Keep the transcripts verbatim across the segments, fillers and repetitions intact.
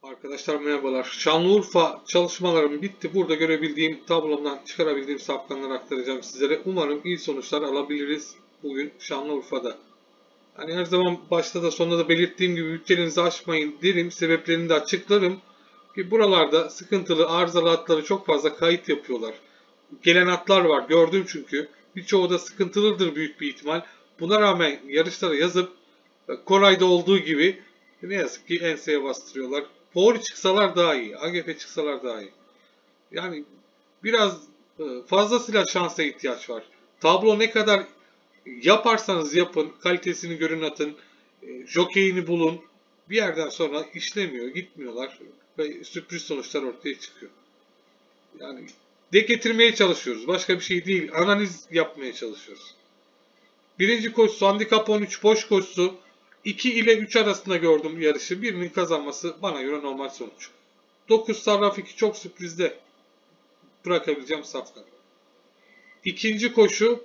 Arkadaşlar merhabalar. Şanlıurfa çalışmalarım bitti. Burada görebildiğim tablomdan çıkarabildiğim safkanları aktaracağım sizlere. Umarım iyi sonuçlar alabiliriz bugün Şanlıurfa'da. Hani her zaman başta da sonunda da belirttiğim gibi bütçenizi aşmayın derim. Sebeplerini de açıklarım. Ki buralarda sıkıntılı arızalı atları çok fazla kayıt yapıyorlar. Gelen atlar var gördüm çünkü. Birçoğu da sıkıntılıdır büyük bir ihtimal. Buna rağmen yarışlara yazıp Koray'da olduğu gibi ne yazık ki enseye bastırıyorlar. Power çıksalar daha iyi. A G F çıksalar daha iyi. Yani biraz fazlasıyla şansa ihtiyaç var. Tablo ne kadar yaparsanız yapın, kalitesini görün atın, jokeyini bulun. Bir yerden sonra işlemiyor, gitmiyorlar ve sürpriz sonuçlar ortaya çıkıyor. Yani de getirmeye çalışıyoruz. Başka bir şey değil. Analiz yapmaya çalışıyoruz. Birinci koşusu handikap on üç boş koşusu. iki ile üç arasında gördüm yarışı. Birinin kazanması bana göre normal sonuç. dokuz Sarraf iki çok sürprizde bırakabileceğim safkan. İkinci koşu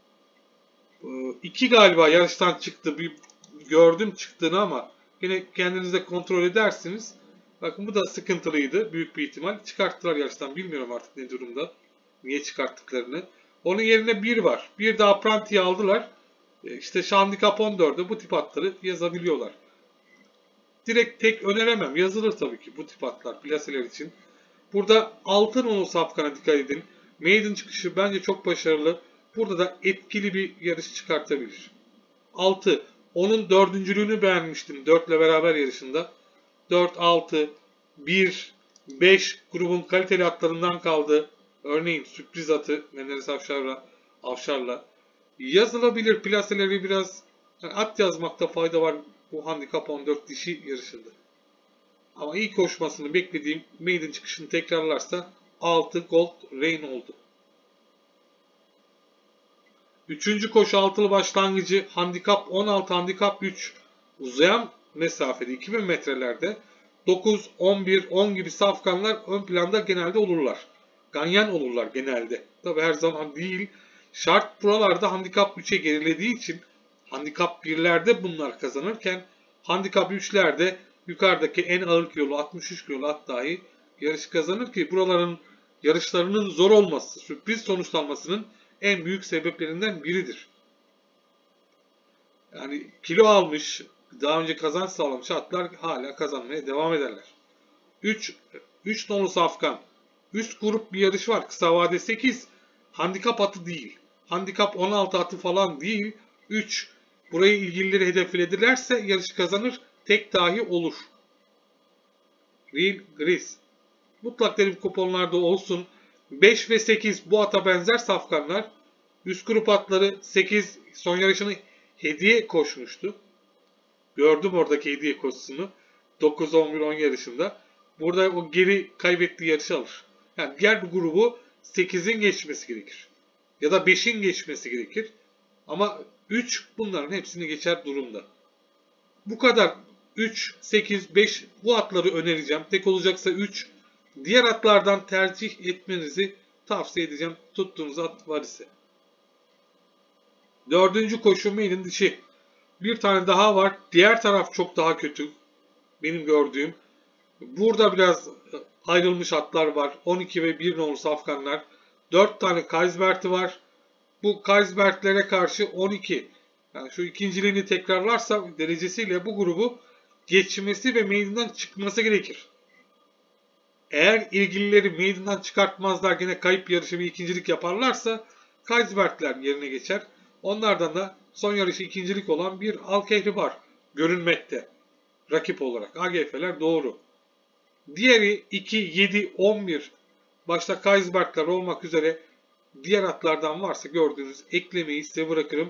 iki galiba yarıştan çıktı. Bir gördüm çıktığını ama yine kendinizde kontrol edersiniz. Bakın bu da sıkıntılıydı. Büyük bir ihtimal. Çıkarttılar yarıştan. Bilmiyorum artık ne durumda. Niye çıkarttıklarını. Onun yerine bir var. Bir daha Apranti'yi aldılar. İşte handikap on dörde bu tip atları yazabiliyorlar. Direkt tek öneremem. Yazılır tabii ki bu tip atlar plaseler için. Burada altın onu safkana dikkat edin. Maiden çıkışı bence çok başarılı. Burada da etkili bir yarış çıkartabilir. altı. Onun dördüncülüğünü beğenmiştim. dört ile beraber yarışında. dört, altı, bir, beş grubun kaliteli atlarından kaldı. Örneğin sürpriz atı Menderes Avşar'la, Avşar'la. Yazılabilir plaseleri biraz yani at yazmakta fayda var bu handikap on dört dişi yarışında. Ama iyi koşmasını beklediğim maiden çıkışını tekrarlarsa altı Gold Rain oldu. Üçüncü koşu altılı başlangıcı handikap on altı handikap üç uzayan mesafede iki bin metrelerde dokuz, on bir, on gibi safkanlar ön planda genelde olurlar. Ganyan olurlar genelde. Tabi her zaman değil. Şart buralarda handikap üçe gerilediği için handikap birlerde bunlar kazanırken handikap üçlerde yukarıdaki en ağır kilolu altmış üç kilolu at dahi yarış kazanır ki buraların yarışlarının zor olması, sürpriz sonuçlanmasının en büyük sebeplerinden biridir. Yani kilo almış, daha önce kazanç sağlamış atlar hala kazanmaya devam ederler. üç, üç nolu safkan. Üst grup bir yarış var. Kısa vade sekiz. Handikap atı değil. Handikap on altı atı falan değil. üç. Burayı ilgilileri hedefledilerse yarışı kazanır. Tek dahi olur. Real Gris. Mutlak derim kuponlarda olsun. beş ve sekiz bu ata benzer safkanlar. Üst grup atları sekiz son yarışını hediye koşmuştu. Gördüm oradaki hediye koşusunu. dokuz, on bir, on yarışında. Burada o geri kaybettiği yarışı alır. Yani diğer bir grubu sekizin geçmesi gerekir. Ya da beşin geçmesi gerekir. Ama üç bunların hepsini geçer durumda. Bu kadar üç, sekiz, beş bu atları önereceğim. Tek olacaksa üç. Diğer atlardan tercih etmenizi tavsiye edeceğim. Tuttuğunuz at var ise. Dördüncü koşu maiden dişi. Bir tane daha var. Diğer taraf çok daha kötü. Benim gördüğüm. Burada biraz ayrılmış atlar var. on iki ve bir nolu safkanlar. dört tane Kaisbert'i var. Bu Kaisbert'lere karşı on iki. Yani şu ikinciliğini tekrarlarsa derecesiyle bu grubu geçmesi ve meydandan çıkması gerekir. Eğer ilgilileri meydandan çıkartmazlar yine kayıp yarışı bir ikincilik yaparlarsa Kaisbert'ler yerine geçer. Onlardan da son yarışı ikincilik olan bir Alkehri var görünmekte. Rakip olarak A G F'ler doğru. Diğeri iki, yedi, on bir başta Kaisbert'ler olmak üzere diğer atlardan varsa gördüğünüz eklemeyi size bırakırım.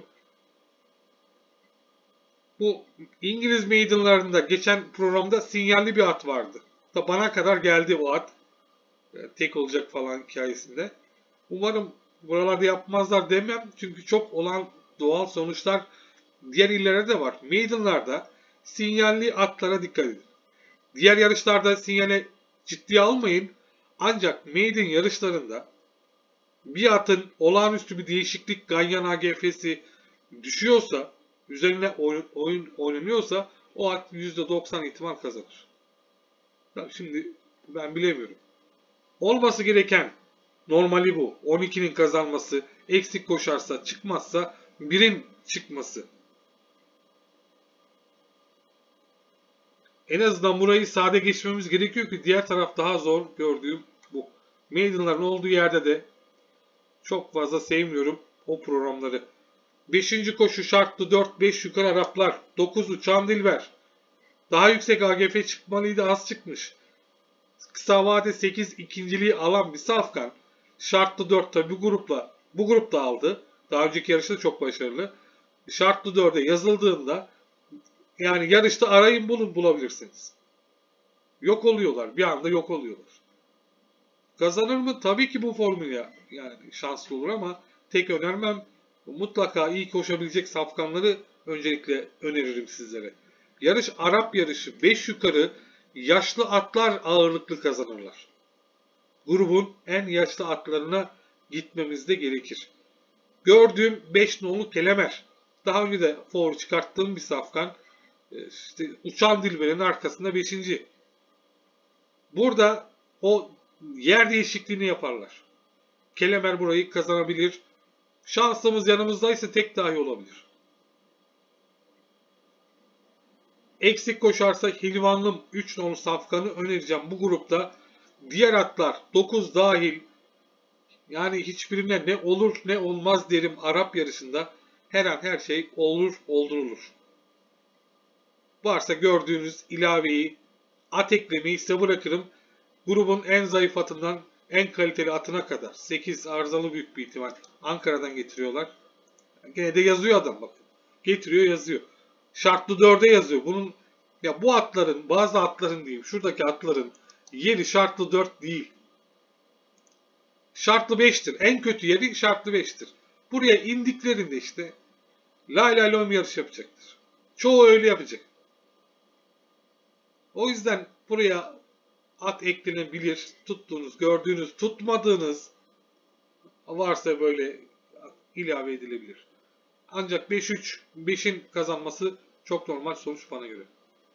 Bu İngiliz meydanlarında geçen programda sinyalli bir at vardı. Da bana kadar geldi o at. Tek olacak falan hikayesinde. Umarım buralarda yapmazlar demem. Çünkü çok olan doğal sonuçlar diğer illere de var. Meydanlarda sinyalli atlara dikkat edin. Diğer yarışlarda sinyale ciddiye almayın. Ancak maiden yarışlarında bir atın olağanüstü bir değişiklik Ganyan A G F'si düşüyorsa, üzerine oyun, oyun oynanıyorsa o at yüzde doksan ihtimal kazanır. Tabii şimdi ben bilemiyorum. Olması gereken normali bu. on ikinin kazanması, eksik koşarsa çıkmazsa birin çıkması. En azından burayı sade geçmemiz gerekiyor ki diğer taraf daha zor gördüğüm bu. Maiden'ların olduğu yerde de çok fazla sevmiyorum o programları. beşinci koşu şartlı dört beş yukarı Araplar. dokuzu Çandilber. Daha yüksek A G F çıkmalıydı, az çıkmış. Kısa vade sekiz ikinciliği alan bir Safkan. Şartlı dört tabi bu grupla. Bu grupta aldı. Daha önceki yarışta çok başarılı. Şartlı dörde yazıldığında yani yarışta arayın bulun bulabilirsiniz. Yok oluyorlar. Bir anda yok oluyorlar. Kazanır mı? Tabii ki bu formüle yani şanslı olur ama tek önermem. Mutlaka iyi koşabilecek safkanları öncelikle öneririm sizlere. Yarış Arap yarışı. beş yukarı yaşlı atlar ağırlıklı kazanırlar. Grubun en yaşlı atlarına gitmemiz de gerekir. Gördüğüm beş nolu Kelemer. Daha önce de for çıkarttığım bir safkan. İşte uçan Dilber'in arkasında beşinci. Burada o yer değişikliğini yaparlar. Kelemer burayı kazanabilir. Şansımız yanımızdaysa tek dahi olabilir. Eksik koşarsa Hilvanlım üç nolu safkanı önereceğim bu grupta. Diğer atlar dokuz dahil yani hiçbirine ne olur ne olmaz derim Arap yarışında. Her an her şey olur oldurulur. Varsa gördüğünüz ilaveyi at eklemeyi size bırakırım. Grubun en zayıf atından en kaliteli atına kadar. sekiz arızalı büyük bir ihtimal. Ankara'dan getiriyorlar. Gene de yazıyor adam bakın. Getiriyor yazıyor. Şartlı dörde yazıyor. Bunun ya bu atların bazı atların diyeyim şuradaki atların yeri şartlı dört değil. Şartlı beştir. En kötü yeri şartlı beştir. Buraya indiklerinde işte lay lay lom yarış yapacaktır. Çoğu öyle yapacak. O yüzden buraya at eklenebilir. Tuttuğunuz, gördüğünüz, tutmadığınız varsa böyle ilave edilebilir. Ancak beş üç, beşin kazanması çok normal sonuç bana göre.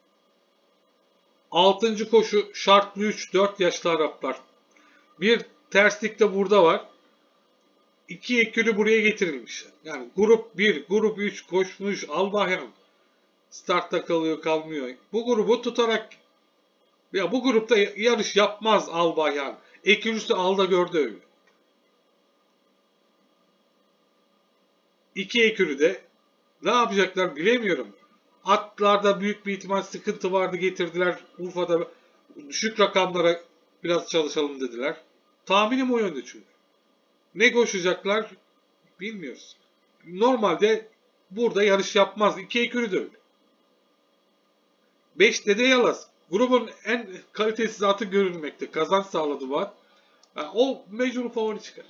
altıncı koşu şartlı üç, dört yaşlı Araplar. Bir terslik de burada var. İki ekürü buraya getirilmiş. Yani grup bir, grup üç koşmuş Albahyan. Startta kalıyor kalmıyor. Bu grubu tutarak ya bu grupta yarış yapmaz Albahyan. Ekürüsü Alda gördü öyle. İki ekürü de ne yapacaklar bilemiyorum. Atlarda büyük bir ihtimal sıkıntı vardı getirdiler. Urfa'da düşük rakamlara biraz çalışalım dediler. Tahminim o yönde çünkü. Ne koşacaklar bilmiyoruz. Normalde burada yarış yapmaz. İki ekürü de öyle. beş Dede Yalaz. Grubun en kalitesiz atı görülmekte. Kazanç sağladı bu at. Yani o mecbur favori çıkar.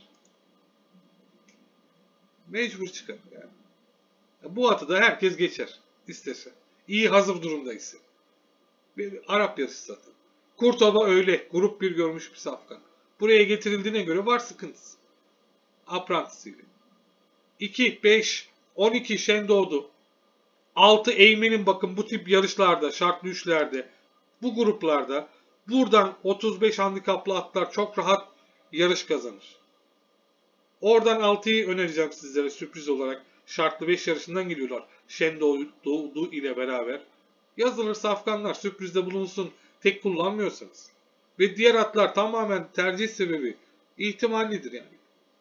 Mecbur çıkar yani. Bu atı da herkes geçer istese. İyi hazır durumdaysa. Bir Arap yarışı zaten. Kurtova öyle. Grup bir görmüş bir safkan. Buraya getirildiğine göre var sıkıntısı. Aprantisiyle. iki, beş, on iki Şendoğdu. altı Eymen'in bakın bu tip yarışlarda, şartlı üçlerde, bu gruplarda buradan otuz beş handikaplı atlar çok rahat yarış kazanır. Oradan altıyı önereceğim sizlere sürpriz olarak. Şartlı beş yarışından geliyorlar. Şendoğdu ile beraber. Yazılır safkanlar sürprizde bulunsun tek kullanmıyorsanız. Ve diğer atlar tamamen tercih sebebi ihtimallidir yani.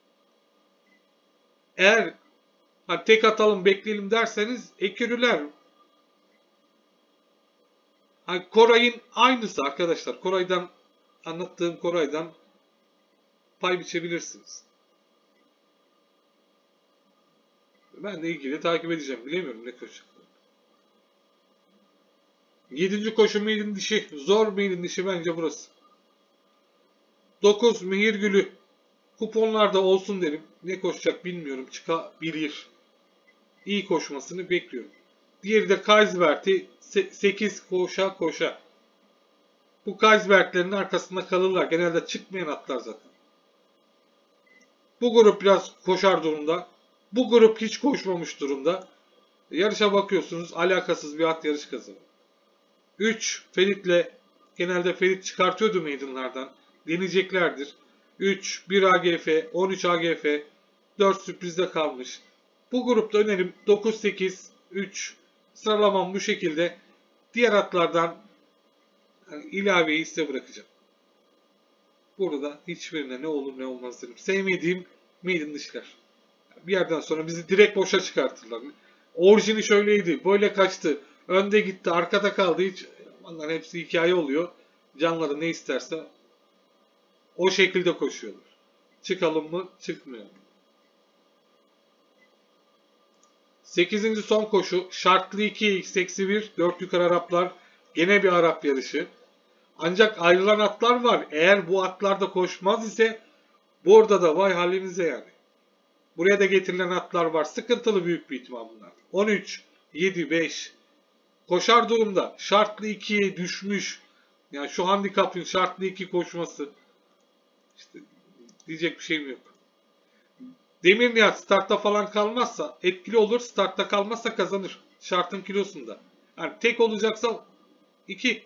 Eğer hani tek atalım bekleyelim derseniz ekürüler. Hani Koray'ın aynısı arkadaşlar. Koray'dan anlattığım Koray'dan pay biçebilirsiniz. Ben de ilgili takip edeceğim. Bilemiyorum ne koşacak. Yedinci koşu mailin dişi. Zor mailin dişi bence burası. dokuz Mihirgül'ü. Kuponlarda olsun derim. Ne koşacak bilmiyorum. Çıkabilir. İyi koşmasını bekliyorum. Diğeri de Kaisbert'i sekiz koşa koşa. Bu Kaisbert'lerin arkasında kalırlar. Genelde çıkmayan atlar zaten. Bu grup biraz koşar durumda. Bu grup hiç koşmamış durumda. Yarışa bakıyorsunuz alakasız bir at yarış kazanır. üç Ferit'le genelde Ferit çıkartıyordu meydanlardan. Deneyeceklerdir. üç, bir A G F, on üç A G F, dört sürprizde kalmış. Bu grupta önerim dokuz, sekiz, üç sıralamam bu şekilde. Diğer atlardan yani ilaveyi size bırakacağım. Burada hiçbirine ne olur ne olmaz derim. Sevmediğim maiden dişler. Bir yerden sonra bizi direkt boşa çıkartırlar. Orijini şöyleydi, böyle kaçtı, önde gitti, arkada kaldı. Hiç, onların hepsi hikaye oluyor. Canları ne isterse o şekilde koşuyorlar. Çıkalım mı? Çıkmıyor. sekizinci son koşu. Şartlı iki x eksi bir. dört yukarı Araplar. Gene bir Arap yarışı. Ancak ayrılan atlar var. Eğer bu atlar da koşmaz ise burada da vay halimize yani. Buraya da getirilen atlar var. Sıkıntılı büyük bir ihtimal bunlar. on üç, yedi, beş. Koşar durumda. Şartlı ikiye düşmüş. Yani şu handikapın şartlı iki koşması. İşte diyecek bir şeyim yok. Demir Nihat startta falan kalmazsa etkili olur. Startta kalmazsa kazanır. Şartın kilosunda. Yani tek olacaksa iki.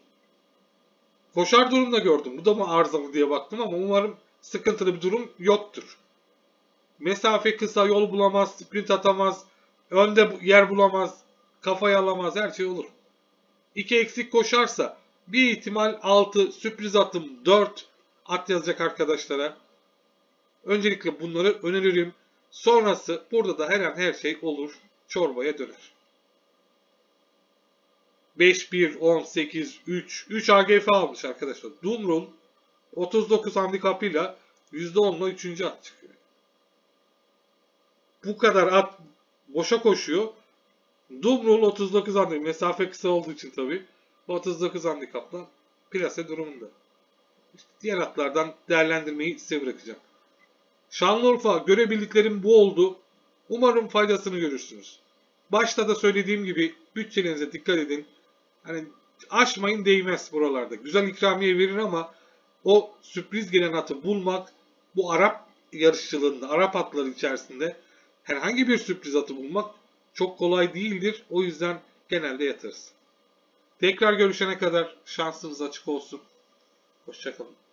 Koşar durumda gördüm. Bu da mı arızalı diye baktım ama umarım sıkıntılı bir durum yoktur. Mesafe kısa, yol bulamaz, sprint atamaz, önde yer bulamaz, kafayı alamaz, her şey olur. iki eksik koşarsa bir ihtimal altı, sürpriz atım dört at yazacak arkadaşlara. Öncelikle bunları öneririm. Sonrası burada da her an her şey olur. Çorbaya döner. beş, bir, on, sekiz, üç. üç A G F almış arkadaşlar. Dumrul otuz dokuz handikapıyla yüzde onla üçüncü at çıkıyor. Bu kadar at boşa koşuyor. Dumrul otuz dokuz handikap. Mesafe kısa olduğu için tabi. otuz dokuz handikapla plase durumunda. İşte diğer atlardan değerlendirmeyi size bırakacağım. Şanlıurfa görebildiklerim bu oldu. Umarım faydasını görürsünüz. Başta da söylediğim gibi bütçenize dikkat edin. Hani aşmayın, değmez buralarda. Güzel ikramiye verir ama o sürpriz gelen atı bulmak bu Arap yarışçılığında, Arap atları içerisinde herhangi bir sürpriz atı bulmak çok kolay değildir. O yüzden genelde yatarız. Tekrar görüşene kadar şansınız açık olsun. Hoşça kalın.